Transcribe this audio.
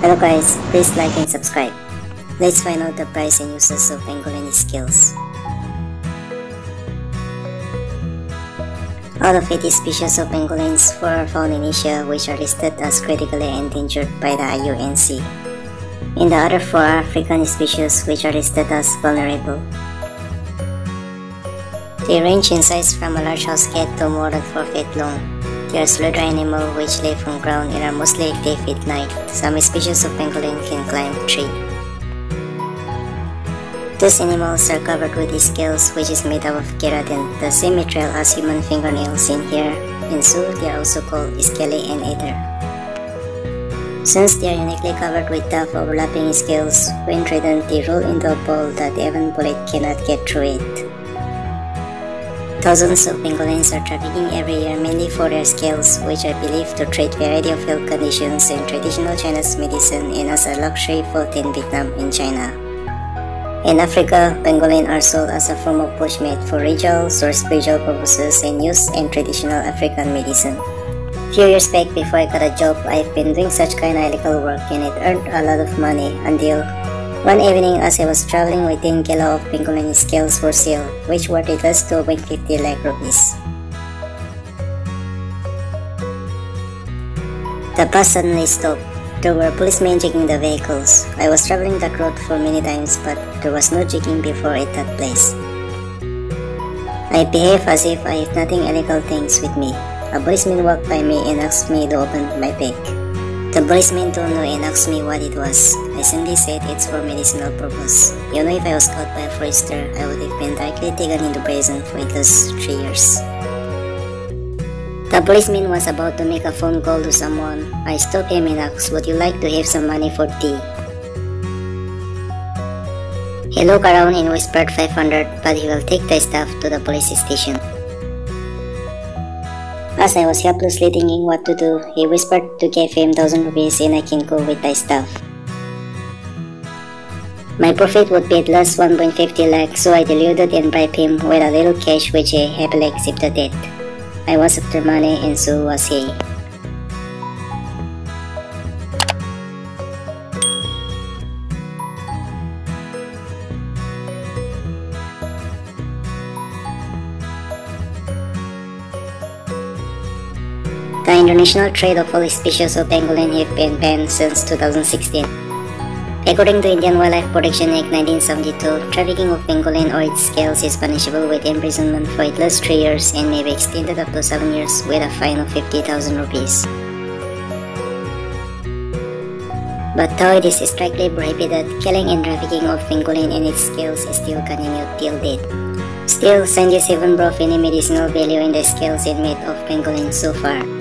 Hello guys, please like and subscribe. Let's find out the price and uses of Pangolin scales. Out of 80 species of pangolins, 4 are found in Asia, which are listed as critically endangered by the IUNC. In the other 4 are African species, which are listed as vulnerable. They range in size from a large house cat to more than 4 feet long. They are slaughter animals which live on ground and are mostly active at night. Some species of pangolin can climb trees. These animals are covered with scales, which is made up of keratin, the same material as human fingernails in here, and so they are also called scaly and ether. Since they are uniquely covered with tough overlapping scales, when threatened they roll into a ball that even bullet cannot get through it. Thousands of pangolins are trafficking every year mainly for their scales, which are believed to treat a variety of health conditions in traditional Chinese medicine and as a luxury food in Vietnam and China. In Africa, pangolin are sold as a form of bushmeat for rituals or spiritual purposes and used in traditional African medicine. Few years back, before I got a job, I've been doing such kind of illegal work and it earned a lot of money until one evening as I was traveling with 10 kilo of pangolin scales for sale, which were close to 150 lakh rupees. The bus suddenly stopped. There were policemen checking the vehicles. I was traveling that road for many times, but there was no checking before at that place. I behaved as if I had nothing illegal things with me. A policeman walked by me and asked me to open my bag. The policeman told me and asked me what it was. I simply said it's for medicinal purpose. You know, if I was caught by a forester, I would have been directly taken into prison for at least 3 years. The policeman was about to make a phone call to someone. I stopped him and asked, would you like to have some money for tea? He looked around and whispered 500, but he will take the stuff to the police station. As I was helplessly thinking what to do, he whispered to give him 1,000 rupees and I can go with the stuff. My profit would be at least 1.50 lakh, so I deluded and bribed him with a little cash which he happily accepted it. I was after money and so was he. The international trade of all species of pangolin have been banned since 2016. According to Indian Wildlife Protection Act 1972, trafficking of pangolin or its scales is punishable with imprisonment for at least 3 years and may be extended up to 7 years with a fine of 50,000 rupees. But though it is strictly prohibited, killing and trafficking of pangolin and its scales is still continued till date. Still, scientists haven't proved any medicinal value in the scales and meat of pangolin so far.